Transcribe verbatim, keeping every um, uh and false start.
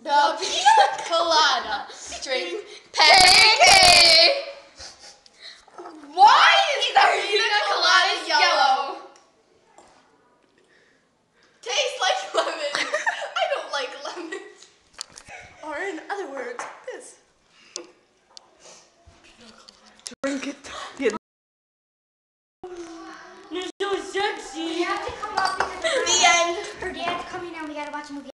The Pina Colada drink pancake. Why is the Pina Colada yellow? Tastes like lemon. I don't like lemons. Or in other words, this. Drink it. Yeah. You're so sexy. We have to come up because The end. her dad to come in and we gotta watch a movie.